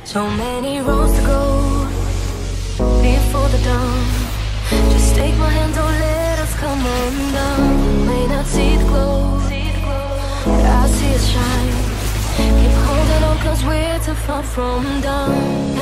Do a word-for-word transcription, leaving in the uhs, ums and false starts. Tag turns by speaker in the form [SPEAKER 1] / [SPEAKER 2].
[SPEAKER 1] So many roads to go before the dawn. Just take my hand, don't let us come undone. May not see the glow, but I see it shine. Keep holding on, cause we're too far from done.